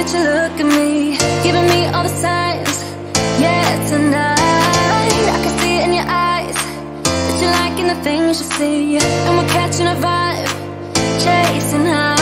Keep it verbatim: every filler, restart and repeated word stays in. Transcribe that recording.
that you look at me, giving me all the signs. Yeah, tonight I can see it in your eyes that you're liking the things you see, and we're catching a vibe, chasing high.